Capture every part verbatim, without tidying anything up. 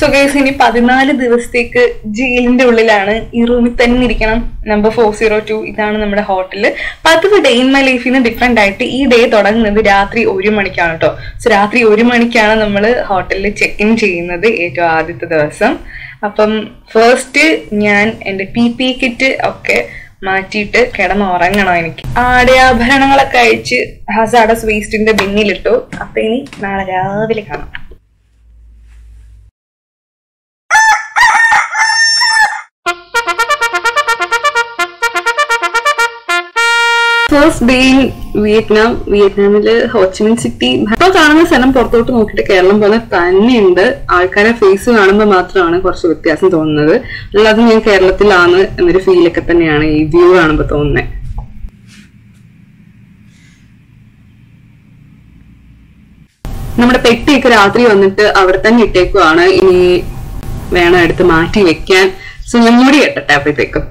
So guys ഇനി പതിനാല് ദിവസത്തേക്ക് ജയിലിന്റെ ഉള്ളിലാണ്. ഈ റൂമിൽ തന്നെ ഇരിക്കണം. നമ്പർ ഫോർ സീറോ ടു ഇതാണ് നമ്മുടെ ഹോട്ടല്. പത്ത് ഡേ ഇൻ മൈ ലൈഫിൽ നിന്ന് ഡിഫറെന്റ് ആയിട്ട് ഈ ഡേ തുടങ്ങുന്നത് രാത്രി ഒരു മണിക്കാണ് കേട്ടോ. സോ രാത്രി ഒരു മണിക്കാണ് നമ്മൾ ഹോട്ടലിൽ ചെക്ക് ഇൻ ചെയ്യുന്നത് ഏറ്റവും ആദ്യത്തെ ദിവസം. അപ്പം ഫസ്റ്റ് ഞാൻ എൻ്റെ പി പി കിറ്റ് ഒക്കെ മാറ്റിയിട്ട് കിടന്ന് ഉറങ്ങണം. എനിക്ക് ആടയാഭരണങ്ങളൊക്കെ അയച്ച് ഹസാഡസ് വേസ്റ്റിന്റെ ബിന്നിലിട്ടു. അപ്പൊ ഇനി നാളെ രാവിലെ കാണാം. First day in Vietnam. വിയറ്റ്നാമില് ഹോച്ചിമിൻ സിറ്റി. ഇപ്പൊ കാണുന്ന സ്ഥലം പുറത്തോട്ട് നോക്കിയിട്ട് കേരളം പോലെ തന്നെയുണ്ട്. ആൾക്കാരെ ഫേസ് കാണുമ്പോൾ മാത്രമാണ് കുറച്ച് വ്യത്യാസം തോന്നുന്നത്. അല്ലാതെ ഞാൻ കേരളത്തിലാണ് എന്നൊരു ഫീലൊക്കെ തന്നെയാണ് ഈ വ്യൂ കാണുമ്പോൾ തോന്നുന്നത്. നമ്മുടെ പെട്ടിയൊക്കെ രാത്രി വന്നിട്ട് അവിടെ തന്നെ ഇട്ടേക്കുവാണ്. ഇനി വേണം എടുത്ത് മാറ്റി വെക്കാൻ. സോ ഞാൻ മൂടി കെട്ടട്ടെ അപ്പോഴത്തേക്കും.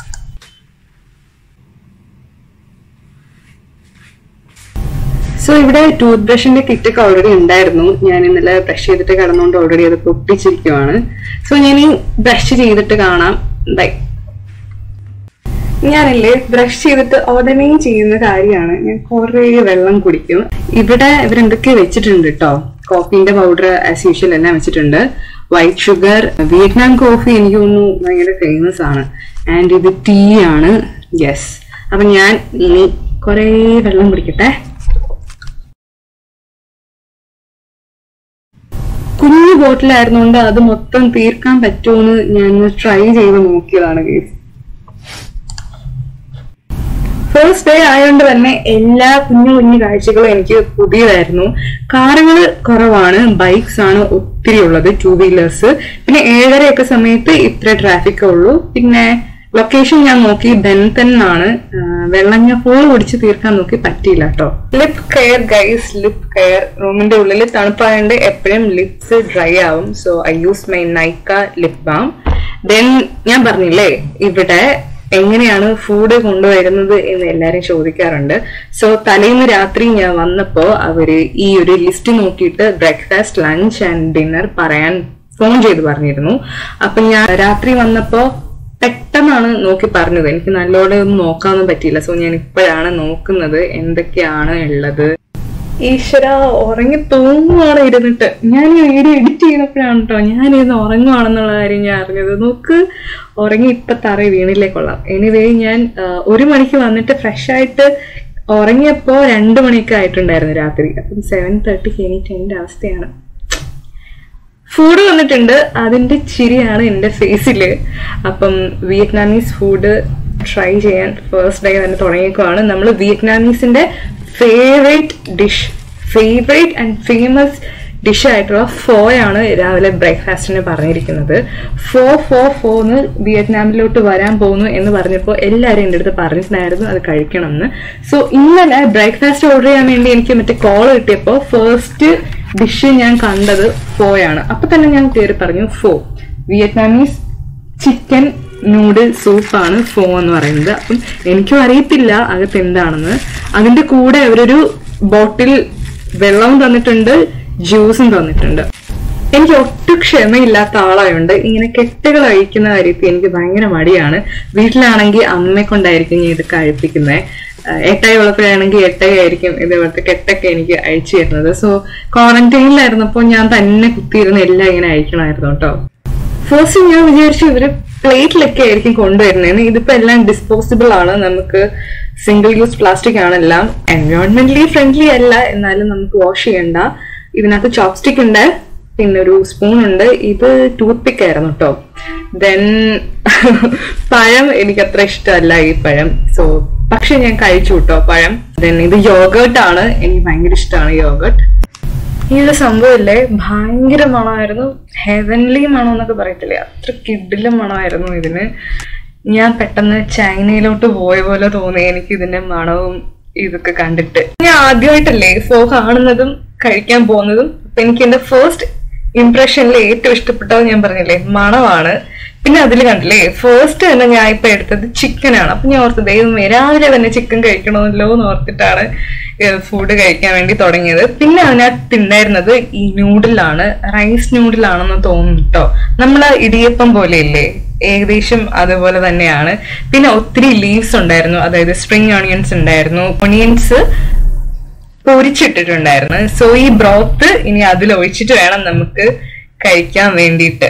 സോ ഇവിടെ ടൂത്ത് ബ്രഷിന്റെ കിറ്റൊക്കെ ഓൾറെഡി ഉണ്ടായിരുന്നു. ഞാൻ ഇന്നലെ ബ്രഷ് ചെയ്തിട്ട് കിടന്നുകൊണ്ട് ഓൾറെഡി അത് പൊട്ടിച്ചിരിക്കുവാണ്. സോ ഞാൻ ഈ ബ്രഷ് ചെയ്തിട്ട് കാണാം. ബൈ. ഞാനില്ലേ ബ്രഷ് ചെയ്തിട്ട് ഉടനെ ചെയ്യുന്ന കാര്യമാണ് ഞാൻ കുറെ വെള്ളം കുടിക്കും. ഇവിടെ ഇവരെന്തൊക്കെ വെച്ചിട്ടുണ്ട് കേട്ടോ. കോഫീന്റെ പൗഡർ ആസ് യൂഷ്വൽ എല്ലാം വെച്ചിട്ടുണ്ട്. White sugar. വിയറ്റ്നാം കോഫി എനിക്ക് തോന്നുന്നു ഭയങ്കര ഫേമസ് ആണ്. ആൻഡ് ഇത് ടീ ആണ്. യെസ്. അപ്പൊ ഞാൻ ഇനി കുറെ വെള്ളം കുടിക്കട്ടെ. കുഞ്ഞു ബോട്ടിലായിരുന്നുകൊണ്ട് അത് മൊത്തം തീർക്കാൻ പറ്റുമെന്ന് ഞാൻ ട്രൈ ചെയ്ത് നോക്കിയതാണ് ഗൈസ്. ഫസ്റ്റ് ഡേ ആയതുകൊണ്ട് തന്നെ എല്ലാ കുഞ്ഞു കുഞ്ഞു കാഴ്ചകളും എനിക്ക് പുതിയതായിരുന്നു. കാറുകൾ കുറവാണ്, ബൈക്സ് ആണ് ഒത്തിരി ഉള്ളത്, ടൂ വീലേഴ്സ്. പിന്നെ ഏഴരയൊക്കെ സമയത്ത് ഇത്ര ട്രാഫിക്കേ ഉള്ളൂ. പിന്നെ ലൊക്കേഷൻ ഞാൻ നോക്കി ബെൻതൻ ആണ്. വെള്ളം ഞാൻ ഫുൾ കുടിച്ച് തീർക്കാൻ നോക്കി, പറ്റിയില്ല കേട്ടോ. Lip care guys, lip care. റൂമിന്റെ ഉള്ളിൽ തണുപ്പായതുകൊണ്ട് എപ്പോഴും ലിപ്സ് ഡ്രൈ ആവും. So I use my Nykaa lip balm. Then ഞാൻ പറഞ്ഞില്ലേ ഇവിടെ എങ്ങനെയാണ് ഫുഡ് കൊണ്ടുവരുന്നത് എന്ന് എല്ലാരും ചോദിക്കാറുണ്ട്. സോ തലേന്ന് രാത്രി ഞാൻ വന്നപ്പോ അവര് ഈ ഒരു ലിസ്റ്റ് നോക്കിയിട്ട് ബ്രേക്ക്ഫാസ്റ്റ്, ലഞ്ച് ആൻഡ് ഡിന്നർ പറയാൻ ഫോൺ ചെയ്ത് പറഞ്ഞിരുന്നു. അപ്പൊ ഞാൻ രാത്രി വന്നപ്പോ പെട്ടെന്നാണ് നോക്കി പറഞ്ഞത്. എനിക്ക് നല്ലോണം ഒന്നും നോക്കാനൊന്നും പറ്റിയില്ല. സോ ഞാൻ ഇപ്പോഴാണ് നോക്കുന്നത് എന്തൊക്കെയാണ് ഉള്ളത്. ഈശ്വര, ഉറങ്ങി തൂങ്ങുവാണ് ഇരുന്നിട്ട്. ഞാൻ ഈ വീഡിയോ എഡിറ്റ് ചെയ്തപ്പോഴാണ് കേട്ടോ ഞാൻ ഇരുന്ന് ഉറങ്ങുവാണെന്നുള്ള കാര്യം ഞാൻ അറിഞ്ഞത്. നോക്ക്, ഉറങ്ങി ഇപ്പൊ തറ വീണില്ലേ കൊള്ളാം. എനിവേ ഞാൻ ഒരു മണിക്ക് വന്നിട്ട് ഫ്രഷ് ആയിട്ട് ഉറങ്ങിയപ്പോ രണ്ടു മണിയൊക്കെ ആയിട്ടുണ്ടായിരുന്നു രാത്രി. അപ്പം സെവൻ തേർട്ടിക്ക് എണീറ്റ് എന്റെ അവസ്ഥയാണ്. ഫുഡ് വന്നിട്ടുണ്ട്, അതിന്റെ ചിരിയാണ് എന്റെ ഫേസില്. അപ്പം വിയറ്റ്നാമീസ് ഫുഡ് ട്രൈ ചെയ്യാൻ ഫസ്റ്റ് ഡേ തന്നെ തുടങ്ങിയേക്കുവാണ്. നമ്മൾ വിയറ്റ്നാമീസിന്റെ favourite dish, favourite and famous dish ആയിട്ടുള്ള ഫോയാണ് രാവിലെ ബ്രേക്ക്ഫാസ്റ്റിന് പറഞ്ഞിരിക്കുന്നത്. ഫോ ഫോ ഫോന്ന് വിയറ്റ്നാമിലോട്ട് വരാൻ പോകുന്നു എന്ന് പറഞ്ഞപ്പോൾ എല്ലാവരും എൻ്റെ അടുത്ത് പറഞ്ഞിട്ടുണ്ടായിരുന്നു അത് കഴിക്കണം എന്ന്. സോ ഇന്നലെ ബ്രേക്ക്ഫാസ്റ്റ് ഓർഡർ ചെയ്യാൻ വേണ്ടി എനിക്ക് മറ്റേ കോൾ കിട്ടിയപ്പോൾ ഫസ്റ്റ് ഡിഷ് ഞാൻ കണ്ടത് ഫോയാണ്. അപ്പൊ തന്നെ ഞാൻ കയറി പറഞ്ഞു ഫോ, വിയറ്റ്നാമീസ് ചിക്കൻ നൂഡിൽ സൂപ്പാണ് ഫോ എന്ന് പറയുന്നത്. അപ്പം എനിക്കും അറിയത്തില്ല അകത്ത് എന്താണെന്ന്. അതിന്റെ കൂടെ അവരൊരു ബോട്ടിൽ വെള്ളവും തന്നിട്ടുണ്ട്, ജ്യൂസും തന്നിട്ടുണ്ട്. എനിക്ക് ഒട്ടും ക്ഷമയില്ലാത്ത ആളായുണ്ട് ഇങ്ങനെ കെട്ടുകൾ അഴിക്കുന്ന കാര്യത്തിൽ എനിക്ക് ഭയങ്കര മടിയാണ്. വീട്ടിലാണെങ്കിൽ അമ്മയെ കൊണ്ടായിരിക്കും ഞാൻ ഇത് കഴിപ്പിക്കുന്നത്. എട്ടായി ഉള്ളപ്പോഴാണെങ്കിൽ എട്ടായി ആയിരിക്കും ഇതേപോലത്തെ കെട്ടൊക്കെ എനിക്ക് അഴിച്ചു തരുന്നത്. സോ ക്വാറന്റൈനിലായിരുന്നപ്പോൾ ഞാൻ തന്നെ കുത്തിയിരുന്ന് എല്ലാം ഇങ്ങനെ അഴിക്കണമായിരുന്നു കേട്ടോ. ഫസ്റ്റ് ഞാൻ വിചാരിച്ചു ഇവര് പ്ലേറ്റിലൊക്കെ ആയിരിക്കും കൊണ്ടുവരുന്നതെന്ന്. ഇതിപ്പോ എല്ലാം ഡിസ്പോസിബിൾ ആണ്, നമുക്ക് സിംഗിൾ യൂസ് പ്ലാസ്റ്റിക് ആണെല്ലാം. എൻവയോൺമെന്റലി ഫ്രണ്ട്ലി അല്ല, എന്നാലും നമുക്ക് വാഷ് ചെയ്യണ്ട. ഇതിനകത്ത് ചോപ്സ്റ്റിക് ഉണ്ട്, പിന്നെ ഒരു സ്പൂൺ ഉണ്ട്. ഇത് ടൂത്ത് പിക്ക് ആയിരുന്നു കേട്ടോ. ദെൻ പഴം എനിക്ക് അത്ര ഇഷ്ടമല്ല ഈ പഴം. സോ പക്ഷെ ഞാൻ കഴിച്ചു കേട്ടോ പഴം. ദെൻ ഇത് യോഗേർട്ട് ആണ്, എനിക്ക് ഭയങ്കര ഇഷ്ടമാണ് യോഗേർട്ട്. ഈ ഒരു സംഭവമില്ലേ ഭയങ്കര മണമായിരുന്നു. ഹെവൻലി മണം എന്നൊക്കെ പറയത്തില്ലേ, അത്ര കിഡിലും മണമായിരുന്നു ഇതിന്. ഞാൻ പെട്ടെന്ന് ചൈനയിലോട്ട് പോയ പോലെ തോന്നി എനിക്ക് ഇതിന്റെ മണവും ഇതൊക്കെ കണ്ടിട്ട്. ഞാൻ ആദ്യമായിട്ടല്ലേ ഫോ കാണുന്നതും കഴിക്കാൻ പോകുന്നതും. അപ്പൊ എനിക്ക് എന്റെ ഫസ്റ്റ് ഇംപ്രഷനിൽ ഏറ്റവും ഇഷ്ടപ്പെട്ടത് ഞാൻ പറഞ്ഞില്ലേ മണമാണ്. പിന്നെ അതിൽ കണ്ടില്ലേ ഫസ്റ്റ് തന്നെ ഞാൻ ഇപ്പൊ എടുത്തത് ചിക്കനാണ്. അപ്പൊ ഞാൻ ഓർത്തത് ദൈവമേ രാവിലെ തന്നെ ചിക്കൻ കഴിക്കണമല്ലോ എന്ന് ഓർത്തിട്ടാണ് ഫുഡ് കഴിക്കാൻ വേണ്ടി തുടങ്ങിയത്. പിന്നെ അതിനകത്ത് ഉണ്ടായിരുന്നത് ഈ നൂഡിലാണ്, റൈസ് നൂഡിലാണെന്ന് തോന്നുന്നു കേട്ടോ. നമ്മളെ ഇടിയപ്പം പോലെയല്ലേ, ഏകദേശം അതുപോലെ തന്നെയാണ്. പിന്നെ ഒത്തിരി ലീവ്സ് ഉണ്ടായിരുന്നു, അതായത് സ്പ്രിംഗ് ഓണിയൻസ് ഉണ്ടായിരുന്നു, ഒണിയൻസ് പൊരിച്ചിട്ടിട്ടുണ്ടായിരുന്നു. സോ ഈ ബ്രോത്ത് ഇനി അതിൽ ഒഴിച്ചിട്ട് വേണം നമുക്ക് കഴിക്കാൻ വേണ്ടിയിട്ട്.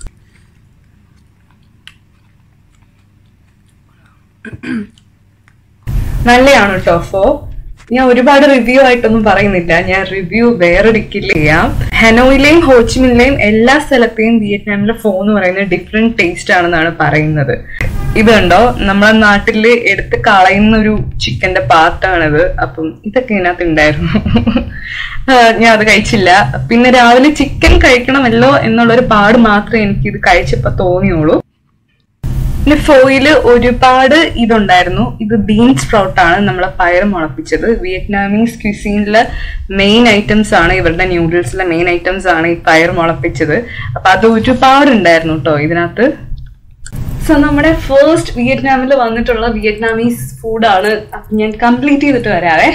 നല്ലതാണ് കേട്ടോ. ഫോ ഞാൻ ഒരുപാട് റിവ്യൂ ആയിട്ടൊന്നും പറയുന്നില്ല, ഞാൻ റിവ്യൂ വേറെ ഡിക്കിൽ ചെയ്യാം. ഹനോയിലെയും ഹോച്ചിമിനിലെയും എല്ലാ സ്ഥലത്തെയും വിയറ്റ്നാമിലെ ഫോ എന്ന് പറയുന്നത് ഡിഫറെന്റ് ടേസ്റ്റ് ആണെന്നാണ് പറയുന്നത്. ഇതുണ്ടോ നമ്മളെ നാട്ടില് എടുത്ത് കളയുന്ന ഒരു ചിക്കന്റെ പാർട്ടാണിത്. അപ്പം ഇതൊക്കെ ഇതിനകത്ത് ഉണ്ടായിരുന്നു. ഞാൻ അത് കഴിച്ചില്ല. പിന്നെ രാവിലെ ചിക്കൻ കഴിക്കണമല്ലോ എന്നുള്ളൊരു പാട് മാത്രമേ എനിക്ക് ഇത് കഴിച്ചപ്പോ തോന്നിയുള്ളൂ. പിന്നെ ഫോയില് ഒരുപാട് ഇതുണ്ടായിരുന്നു. ഇത് ബീൻ സ്പ്രൗട്ട് ആണ്, നമ്മളെ പയർ മുളപ്പിച്ചത്. വിയറ്റ്നാമീസ് ക്യൂസീനിലെ മെയിൻ ഐറ്റംസ് ആണ്, ഇവരുടെ ന്യൂഡിൽസിലെ മെയിൻ ഐറ്റംസ് ആണ് ഈ പയർ മുളപ്പിച്ചത്. അപ്പൊ അത് ഒരുപാട് ഉണ്ടായിരുന്നു കേട്ടോ ഇതിനകത്ത്. സോ നമ്മുടെ ഫസ്റ്റ് വിയറ്റ്നാമിൽ വന്നിട്ടുള്ള വിയറ്റ്നാമീസ് ഫുഡാണ്. അപ്പൊ ഞാൻ കംപ്ലീറ്റ് ചെയ്തിട്ട് വരാവേ.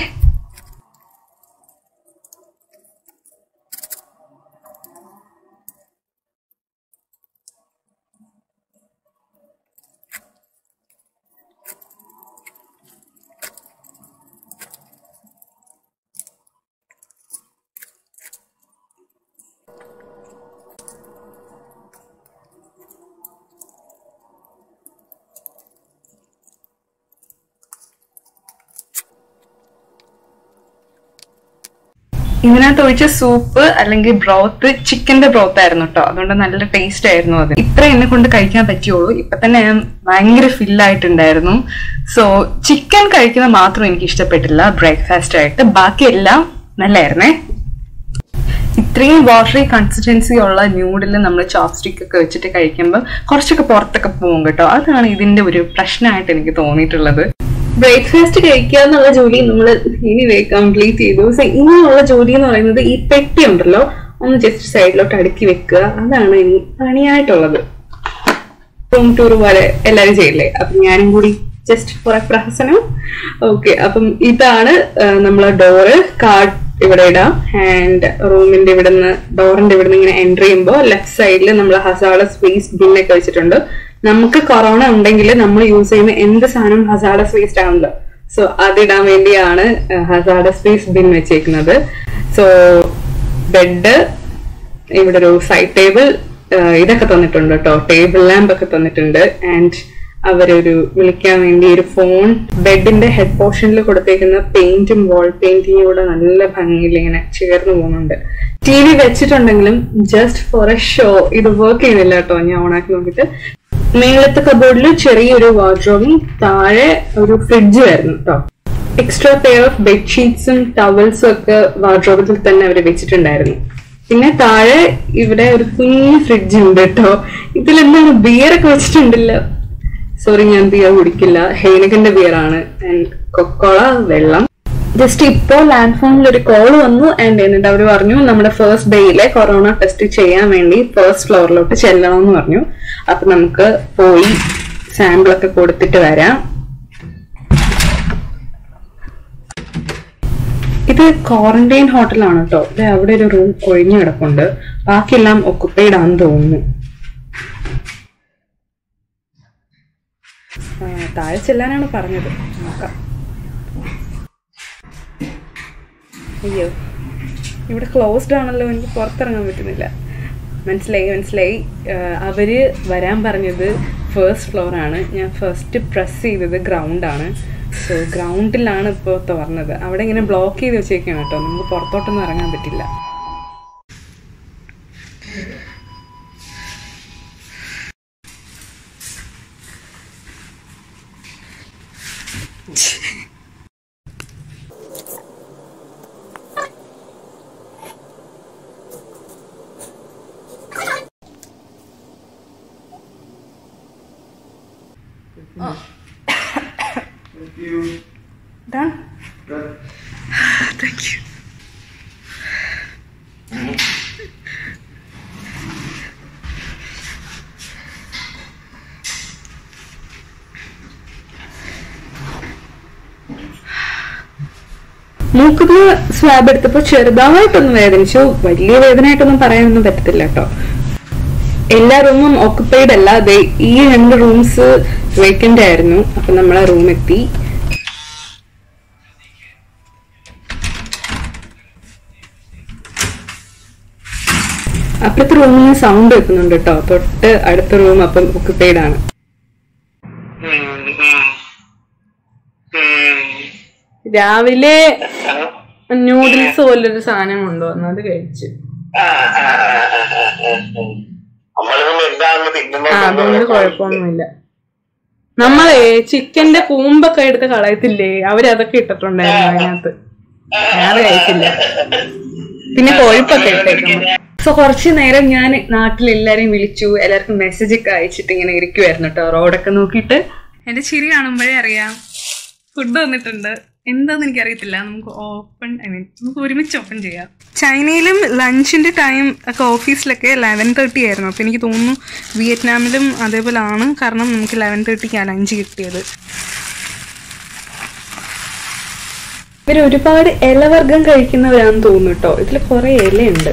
ഇതിനകത്ത് ഒഴിച്ച സൂപ്പ് അല്ലെങ്കിൽ ബ്രോത്ത് ചിക്കന്റെ ബ്രോത്ത് ആയിരുന്നു കേട്ടോ. അതുകൊണ്ട് നല്ല ടേസ്റ്റ് ആയിരുന്നു അത്. ഇത്ര എന്നെ കൊണ്ട് കഴിക്കാൻ പറ്റുള്ളൂ. ഇപ്പൊ തന്നെ ഞാൻ ഭയങ്കര ഫില്ലായിട്ടുണ്ടായിരുന്നു. സോ ചിക്കൻ കഴിക്കുന്നത് മാത്രം എനിക്ക് ഇഷ്ടപ്പെട്ടില്ല ബ്രേക്ക്ഫാസ്റ്റ് ആയിട്ട്, ബാക്കിയെല്ലാം നല്ലായിരുന്നേ. ഇത്രയും വാട്ടറി കൺസിസ്റ്റൻസി ഉള്ള ന്യൂഡിൽ നമ്മൾ ചോപ്സ്റ്റിക് ഒക്കെ വെച്ചിട്ട് കഴിക്കുമ്പോൾ കുറച്ചൊക്കെ പുറത്തൊക്കെ പോകും കേട്ടോ. അതാണ് ഇതിന്റെ ഒരു പ്രശ്നമായിട്ട് എനിക്ക് തോന്നിയിട്ടുള്ളത്. ബ്രേക്ക്ഫാസ്റ്റ് കഴിക്കുക എന്നുള്ള ജോലി നമ്മൾ ഇനി കംപ്ലീറ്റ് ചെയ്തു. സോ ഇനിയുള്ള ജോലി എന്ന് പറയുന്നത് ഈ പെട്ടി ഉണ്ടല്ലോ ഒന്ന് ജസ്റ്റ് സൈഡിലോട്ട് അടുക്കി വെക്കുക. അതാണ് ഇനി പണിയായിട്ടുള്ളത്. റൂം ടൂർ പോലെ എല്ലാവരും ചെയ്യില്ലേ, അപ്പം ഞാനും കൂടി ജസ്റ്റ് ഫോർ എ പ്രഹസനം. ഓക്കെ, അപ്പം ഇതാണ് നമ്മളെ ഡോറ്. കാർഡ് ഇവിടെ ഇടാം. ആൻഡ് റൂമിന്റെ ഇവിടെ നിന്ന് ഡോറിന്റെ ഇവിടെ നിന്ന് ഇങ്ങനെ എൻട്രി ചെയ്യുമ്പോൾ ലെഫ്റ്റ് സൈഡിൽ നമ്മൾ ഹസാഡസ് വേസ്റ്റ് ബിന്നൊക്കെ വെച്ചിട്ടുണ്ട്. നമുക്ക് കൊറോണ ഉണ്ടെങ്കിൽ നമ്മൾ യൂസ് ചെയ്യുന്ന എന്ത് സാധനം ഹസാഡസ് വേസ്റ്റ് ആണല്ലോ. സോ അതിടാൻ വേണ്ടിയാണ് ഹസാഡസ് വേസ്റ്റ് ബിൻ വെച്ചേക്കുന്നത്. സോ ബെഡ്, ഇവിടെ ഒരു സൈഡ് ടേബിൾ, ഇതൊക്കെ തന്നിട്ടുണ്ട് കേട്ടോ. ടേബിൾ ലാമ്പ് ഒക്കെ തന്നിട്ടുണ്ട്. ആൻഡ് അവരൊരു വിളിക്കാൻ വേണ്ടി ഒരു ഫോൺ. ബെഡിന്റെ ഹെഡ് പോർഷനിൽ കൊടുത്തേക്കുന്ന പെയിന്റും വാൾ പെയിന്റിങ്ങും കൂടെ നല്ല ഭംഗിയിൽ ഇങ്ങനെ ചേർന്ന് പോകുന്നുണ്ട്. ടി വി വെച്ചിട്ടുണ്ടെങ്കിലും ജസ്റ്റ് ഫോർ എ ഷോ ഇത് വർക്ക് ചെയ്യുന്നില്ല കേട്ടോ. ഞാൻ ഓണാക്കി നോക്കിയിട്ട് മേളത്തെ കബോർഡിൽ ചെറിയൊരു വാർഡ്രോബും താഴെ ഒരു ഫ്രിഡ്ജ് ആയിരുന്നു കേട്ടോ. എക്സ്ട്രാ പെയർ ഓഫ് ബെഡ്ഷീറ്റ്സും ടവൽസും ഒക്കെ വാർഡ്രോബിൽ തന്നെ അവർ വെച്ചിട്ടുണ്ടായിരുന്നു. പിന്നെ താഴെ ഇവിടെ ഒരു കുഞ്ഞു ഫ്രിഡ്ജ് ഉണ്ട് കേട്ടോ. ഇതിലെന്താണ് ബിയറൊക്കെ വെച്ചിട്ടുണ്ടല്ലോ. സോറി, ഞാൻ ബിയർ കുടിക്കില്ല, ഹൈനക്കന്റെ ബിയർ ആണ്. ആൻഡ് കൊക്കോള വെള്ളം. ജസ്റ്റ് ഇപ്പോൾ ലാൻഡ് ഫോണിൽ ഒരു കോൾ വന്നു. ആൻഡ് എന്നിട്ട് അവർ പറഞ്ഞു നമ്മുടെ ഫസ്റ്റ് ഡേയിലെ കൊറോണ ടെസ്റ്റ് ചെയ്യാൻ വേണ്ടി ഫസ്റ്റ് ഫ്ലോറിലോട്ട് ചെല്ലണം എന്ന് പറഞ്ഞു. അപ്പൊ നമുക്ക് പോയി സാമ്പിളൊക്കെ കൊടുത്തിട്ട് വരാം. ഇത് ക്വാറന്റൈൻ ഹോട്ടലാണ് കേട്ടോ. ഇത് അവിടെ ഒരു റൂം ഒഴിഞ്ഞു കിടപ്പുണ്ട്, ബാക്കിയെല്ലാം ഒക്കുപ്പൈഡ് ആണെന്ന് തോന്നുന്നു. താഴെ ചെല്ലാനാണ് പറഞ്ഞത്, നോക്കാം. അയ്യോ, ഇവിടെ ക്ലോസ്ഡ് ആണല്ലോ, എനിക്ക് പുറത്തിറങ്ങാൻ പറ്റുന്നില്ല. മനസ്സിലായി മനസ്സിലായി അവര് വരാൻ പറഞ്ഞത് ഫസ്റ്റ് ഫ്ലോർ ആണ്. ഞാൻ ഫസ്റ്റ് പ്രസ് ചെയ്തത് ഗ്രൗണ്ടാണ്. സോ ഗ്രൗണ്ടിലാണ് ഇപ്പോൾ തുറന്നത്. അവിടെ ഇങ്ങനെ ബ്ലോക്ക് ചെയ്ത് വെച്ചേക്കാണ് കേട്ടോ, നമുക്ക് പുറത്തോട്ടൊന്നും ഇറങ്ങാൻ പറ്റില്ല. Oh. Thank you. Done? Done. Thank you. മൂക്കുന്ന് സ്വാബ് എടുത്തപ്പോ ചെറുതായിട്ടൊന്നും വേദനിച്ചു, വലിയ വേദനയായിട്ടൊന്നും പറയാനൊന്നും പറ്റത്തില്ല കേട്ടോ. എല്ലാ റൂമും ഓക്കുപ്പൈഡ് അല്ല, അതെ ഈ രണ്ട് റൂംസ് വേക്കന്റ് ആയിരുന്നു. അപ്പൊ നമ്മളെ റൂം എത്തി. അപ്പുറത്തെ റൂമിൽ നിന്ന് സൗണ്ട് വെക്കുന്നുണ്ട് കേട്ടോ. തൊട്ട് അടുത്ത റൂം അപ്പം ഓക്കുപ്പൈഡ് ആണ്. രാവിലെ നൂഡിൽസ് പോലൊരു സാധനം കൊണ്ടുവന്നു, അത് കഴിച്ചു. അതുകൊണ്ട് കുഴപ്പമൊന്നുമില്ല. നമ്മളെ ചിക്കന്റെ കൂമ്പൊക്കെ എടുത്ത് കളയത്തില്ലേ, അവരതൊക്കെ ഇട്ടിട്ടുണ്ടായിരുന്നു അതിനകത്ത്. ഞാൻ കഴിച്ചില്ല. പിന്നെ കൊഴുപ്പൊക്കെ ഇട്ടേക്കുന്നു. സോ കുറച്ചു നേരം ഞാൻ നാട്ടിലെല്ലാരെയും വിളിച്ചു, എല്ലാവർക്കും മെസ്സേജ് ഒക്കെ അയച്ചിട്ട് ഇങ്ങനെ ഇരിക്കുവായിരുന്നു കേട്ടോ, റോഡൊക്കെ നോക്കിയിട്ട്. എന്റെ ചിരി കാണുമ്പോഴേ അറിയാം ഫുഡ് വന്നിട്ടുണ്ട്. എന്താന്ന് എനിക്കറിയത്തില്ല. നമുക്ക് ഓപ്പൺ ഐ മീൻ നമുക്ക് ഒരുമിച്ച് ഓപ്പൺ ചെയ്യാം. ചൈനയിലും ലഞ്ചിന്റെ ടൈം ഒക്കെ ഓഫീസിലൊക്കെ ലെവൻ തേർട്ടി ആയിരുന്നു. അപ്പൊ എനിക്ക് തോന്നുന്നു വിയറ്റ്നാമിലും അതേപോലെ ആണ്. കാരണം നമുക്ക് ലെവൻ തേർട്ടിക്കാണ് ലഞ്ച് കിട്ടിയത്. ഇവർ ഒരുപാട് ഇലവർഗം കഴിക്കുന്നവരാണെന്ന് തോന്നുന്നു കേട്ടോ. ഇതിൽ കുറെ ഇലയുണ്ട്.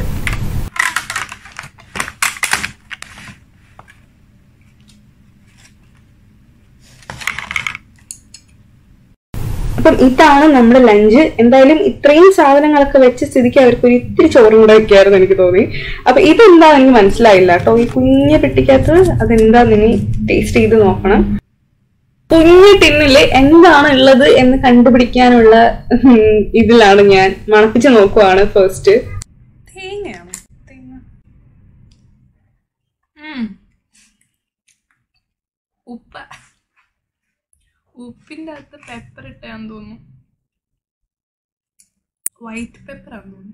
അപ്പം ഇതാണ് നമ്മുടെ ലഞ്ച്. എന്തായാലും ഇത്രയും സാധനങ്ങളൊക്കെ വെച്ച സ്ഥിതിക്ക് അവർക്ക് ഒരു ഇത്തിരി ചോറും കൂടെ വെക്കായിരുന്നു എനിക്ക് തോന്നി. അപ്പൊ ഇതെന്താ എനിക്ക് മനസ്സിലായില്ല കേട്ടോ. ഈ കുഞ്ഞ് പെട്ടിക്കകത്ത് അതെന്താന്ന് ഇനി ടേസ്റ്റ് ചെയ്ത് നോക്കണം. കുഞ്ഞ് ടിന്നില് എന്താണ് ഉള്ളത് എന്ന് കണ്ടുപിടിക്കാനുള്ള ഇതിലാണ് ഞാൻ. മണപ്പിച്ച് നോക്കുവാണ് ഫസ്റ്റ്. തേങ്ങയാണ്. തേങ്ങ, ഉപ്പ, ഉപ്പിന്റെ അകത്ത് പെപ്പർ ഇട്ടാന്ന് തോന്നുന്നു. വൈറ്റ് പെപ്പർ ആണെന്ന് തോന്നുന്നു.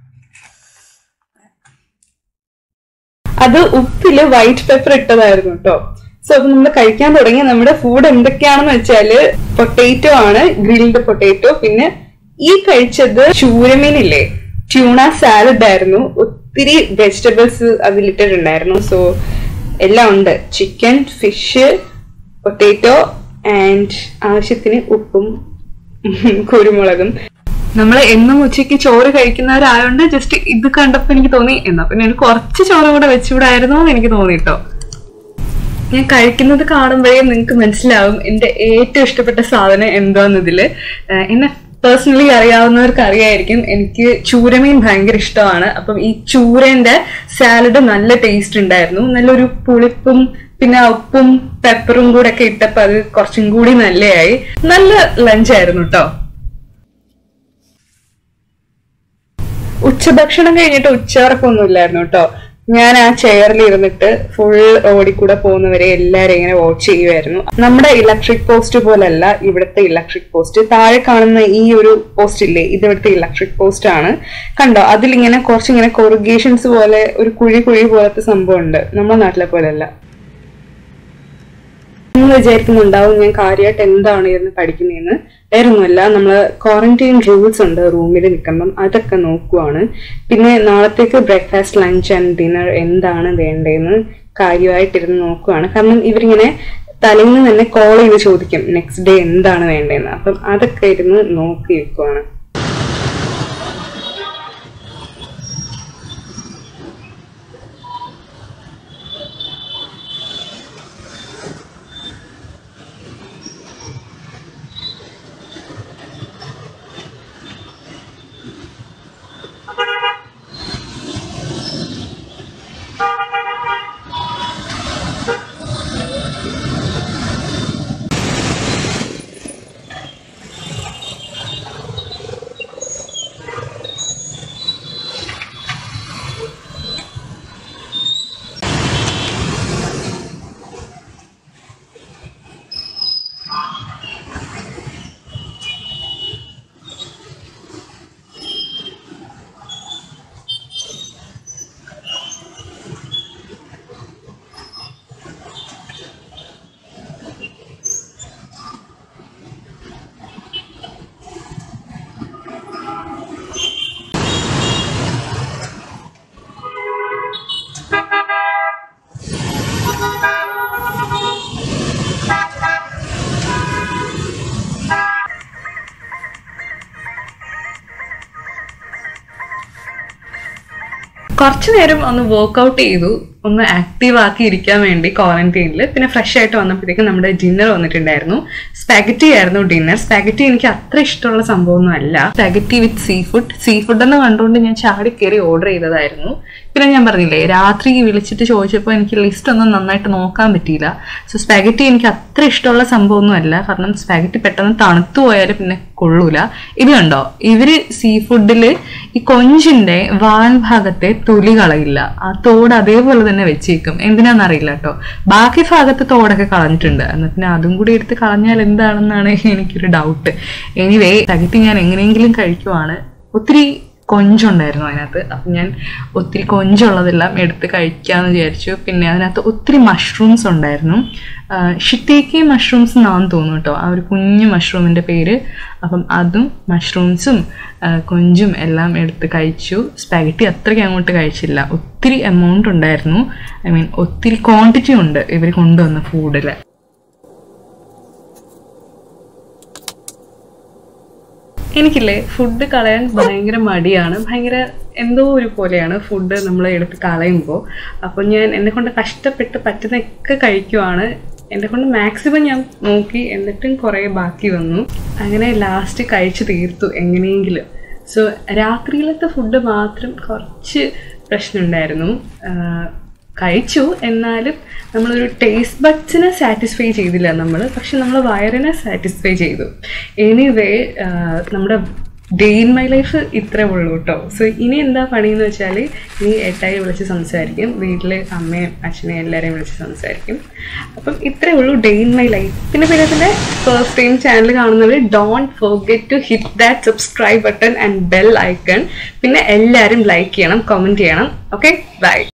അത് ഉപ്പില് വൈറ്റ് പെപ്പർ ഇട്ടതായിരുന്നു കേട്ടോ. സോ അപ്പൊ നമ്മൾ കഴിക്കാൻ തുടങ്ങി. നമ്മുടെ ഫുഡ് എന്തൊക്കെയാണെന്ന് വെച്ചാല് പൊട്ടേറ്റോ ആണ്, ഗ്രിൽഡ് പൊട്ടേറ്റോ. പിന്നെ ഈ കഴിച്ചത് ചൂരമീനില്ലേ, ട്യൂണ സാലഡ് ആയിരുന്നു. ഒത്തിരി വെജിറ്റബിൾസ് അതിലിട്ടിട്ടുണ്ടായിരുന്നു. സോ എല്ലാം ഉണ്ട്. ചിക്കൻ, ഫിഷ്, പൊട്ടേറ്റോ ആൻഡ് ആവശ്യത്തിന് ഉപ്പും കുരുമുളകും. നമ്മൾ എന്നും ഉച്ചയ്ക്ക് ചോറ് കഴിക്കുന്നവരായോണ്ട് ജസ്റ്റ് ഇത് കണ്ടപ്പോ എനിക്ക് തോന്നി എന്നാ പിന്നെ എനിക്ക് കുറച്ച് ചോറ് കൂടെ വെച്ചുകൂടായിരുന്നോ എന്ന് എനിക്ക് തോന്നിട്ടോ. ഞാൻ കഴിക്കുന്നത് കാണുമ്പോഴേ നിങ്ങൾക്ക് മനസ്സിലാവും എന്റെ ഏറ്റവും ഇഷ്ടപ്പെട്ട സാധനം എന്താന്നതില്. എന്നെ പേഴ്സണലി അറിയാവുന്നവർക്ക് അറിയായിരിക്കും, എനിക്ക് ചൂരമീൻ ഭയങ്കര ഇഷ്ടമാണ്. അപ്പം ഈ ചൂരന്റെ സാലഡ് നല്ല ടേസ്റ്റ് ഉണ്ടായിരുന്നു. നല്ലൊരു പുളിപ്പും പിന്നെ ഉപ്പും പെപ്പറും കൂടെ ഒക്കെ ഇട്ടപ്പോ അത് കുറച്ചും കൂടി നല്ലയായി. നല്ല ലഞ്ചായിരുന്നു കേട്ടോ. ഉച്ചഭക്ഷണം കഴിഞ്ഞിട്ട് ഉച്ചവർക്കൊന്നും ഇല്ലായിരുന്നു കേട്ടോ. ഞാൻ ആ ചെയറിൽ ഇരുന്നിട്ട് ഫുൾ റോഡിൽ കൂടെ പോകുന്നവരെ എല്ലാരും ഇങ്ങനെ വാച്ച് ചെയ്യുമായിരുന്നു. നമ്മുടെ ഇലക്ട്രിക് പോസ്റ്റ് പോലല്ല ഇവിടുത്തെ ഇലക്ട്രിക് പോസ്റ്റ്. താഴെ കാണുന്ന ഈ ഒരു പോസ്റ്റ് ഇല്ലേ, ഇത് ഇവിടുത്തെ ഇലക്ട്രിക് പോസ്റ്റ് ആണ്. കണ്ടോ, അതിലിങ്ങനെ കുറച്ചിങ്ങനെ കൊറുഗേഷൻസ് പോലെ ഒരു കുഴി കുഴി പോലത്തെ സംഭവം ഉണ്ട്. നമ്മുടെ നാട്ടിലെ പോലെയല്ല. നിങ്ങൾ വിചാരിക്കുന്നുണ്ടാവും ഞാൻ കാര്യമായിട്ട് എന്താണ് ഇരുന്ന് പഠിക്കുന്നതെന്ന്. വേറൊന്നുമല്ല, നമ്മള് ക്വാറന്റൈൻ റൂൾസ് ഉണ്ട് റൂമിൽ നിൽക്കുമ്പം, അതൊക്കെ നോക്കുവാണ്. പിന്നെ നാളത്തേക്ക് ബ്രേക്ക്ഫാസ്റ്റ്, ലഞ്ച് ആൻഡ് ഡിന്നർ എന്താണ് വേണ്ടതെന്ന് കാര്യമായിട്ടിരുന്ന് നോക്കുവാണ്. കാരണം ഇവരിങ്ങനെ തലേന്ന് തന്നെ കോൾ ചെയ്ത് ചോദിക്കും നെക്സ്റ്റ് ഡേ എന്താണ് വേണ്ടതെന്ന്. അപ്പം അതൊക്കെ ഇരുന്ന് നോക്കി വെക്കുവാണ്. കുറച്ചു നേരം ഒന്ന് വർക്ക്ഔട്ട് ചെയ്തു, ഒന്ന് ആക്റ്റീവ് ആക്കി ഇരിക്കാൻ വേണ്ടി ക്വാറന്റൈനിൽ. പിന്നെ ഫ്രഷ് ആയിട്ട് വന്നപ്പോഴത്തേക്കും നമ്മുടെ ഡിന്നർ വന്നിട്ടുണ്ടായിരുന്നു. സ്പാഗറ്റി ആയിരുന്നു ഡിന്നർ. സ്പാഗറ്റി എനിക്ക് അത്ര ഇഷ്ടമുള്ള സംഭവമൊന്നും അല്ല. Spaghetti with seafood seafood എന്ന് കണ്ടുകൊണ്ട് ഞാൻ ചാടി കയറി ഓർഡർ ചെയ്തതായിരുന്നു. പിന്നെ ഞാൻ പറഞ്ഞില്ലേ, രാത്രി വിളിച്ചിട്ട് ചോദിച്ചപ്പോൾ എനിക്ക് ലിസ്റ്റ് ഒന്നും നന്നായിട്ട് നോക്കാൻ പറ്റിയില്ല. സോ സ്പാഗറ്റി എനിക്ക് അത്ര ഇഷ്ടമുള്ള സംഭവമൊന്നും അല്ല. കാരണം സ്പാഗറ്റി പെട്ടെന്ന് തണുത്തു പോയാൽ പിന്നെ കൊള്ളൂല. ഇത് കണ്ടോ, ഇവര് സീ ഫുഡിൽ ഈ കൊഞ്ചിന്റെ വാൽ ഭാഗത്തെ തൊലി കളയില്ല, ആ തോട് അതേപോലെ തന്നെ വെച്ചേക്കും. എന്തിനാന്നറിയില്ല കേട്ടോ. ബാക്കി ഭാഗത്ത് തോടൊക്കെ കളഞ്ഞിട്ടുണ്ട്. എന്നാൽ പിന്നെ അതും കൂടി എടുത്ത് കളഞ്ഞാൽ എന്താണെന്നാണ് എനിക്കൊരു ഡൗട്ട്. എനിവേ സ്പാഗറ്റി ഞാൻ എങ്ങനെയെങ്കിലും കഴിക്കുവാണ്. ഒത്തിരി കൊഞ്ചുണ്ടായിരുന്നു അതിനകത്ത്. അപ്പം ഞാൻ ഒത്തിരി കൊഞ്ചുള്ളതെല്ലാം എടുത്ത് കഴിക്കാമെന്ന് വിചാരിച്ചു. പിന്നെ അതിനകത്ത് ഒത്തിരി മഷ്റൂംസ് ഉണ്ടായിരുന്നു. ഷിറ്റേക്കി മഷ്റൂംസ് എന്നാണെന്ന് തോന്നുന്നു കേട്ടോ, ആ ഒരു കുഞ്ഞു മഷ്റൂമിൻ്റെ പേര്. അപ്പം അതും മഷ്റൂംസും കൊഞ്ചും എല്ലാം എടുത്ത് കഴിച്ചു. സ്പാഗറ്റി അത്രയ്ക്ക് അങ്ങോട്ട് കഴിച്ചില്ല. ഒത്തിരി എമൗണ്ട് ഉണ്ടായിരുന്നു. ഐ മീൻ ഒത്തിരി ക്വാണ്ടിറ്റി ഉണ്ട് ഇവർ കൊണ്ടുവന്ന ഫുഡിൽ. എനിക്കില്ലേ ഫുഡ് കളയാൻ ഭയങ്കര മടിയാണ്. ഭയങ്കര എന്തോ ഒരു പോലെയാണ് ഫുഡ് നമ്മൾ എടുത്ത് കളയുമ്പോൾ. അപ്പോൾ ഞാൻ എന്നെ കൊണ്ട് കഷ്ടപ്പെട്ട് പറ്റുന്നതൊക്കെ കഴിക്കുവാണ്. എന്നെ കൊണ്ട് മാക്സിമം ഞാൻ നോക്കി, എന്നിട്ടും കുറേ ബാക്കി വന്നു. അങ്ങനെ ലാസ്റ്റ് കഴിച്ച് തീർത്തു എങ്ങനെയെങ്കിലും. സോ രാത്രിയിലത്തെ ഫുഡ് മാത്രം കുറച്ച് പ്രശ്നമുണ്ടായിരുന്നു. കഴിച്ചു, എന്നാലും നമ്മളൊരു ടേസ്റ്റ് ബഡ്സിനെ സാറ്റിസ്ഫൈ ചെയ്തില്ല നമ്മൾ, പക്ഷെ നമ്മൾ വയറിനെ സാറ്റിസ്ഫൈ ചെയ്തു. എനിവേ നമ്മുടെ ഡേ ഇൻ മൈ ലൈഫ് ഇത്രേ ഉള്ളൂ കേട്ടോ. സോ ഇനി എന്താ പണിയെന്ന് വെച്ചാൽ, ഇനി ഏട്ടായി വിളിച്ച് സംസാരിക്കും, വീട്ടിൽ അമ്മയും അച്ഛനെയും എല്ലാവരെയും വിളിച്ച് സംസാരിക്കും. അപ്പം ഇത്രേ ഉള്ളൂ ഡേ ഇൻ മൈ ലൈഫ്. പിന്നെ പിന്നെ പിന്നെ ഫസ്റ്റ് ടൈം ചാനൽ കാണുന്നവർ don't forget to hit that subscribe button and bell icon. പിന്നെ എല്ലാവരും ലൈക്ക് ചെയ്യണം, കമൻറ്റ് ചെയ്യണം. Okay, by.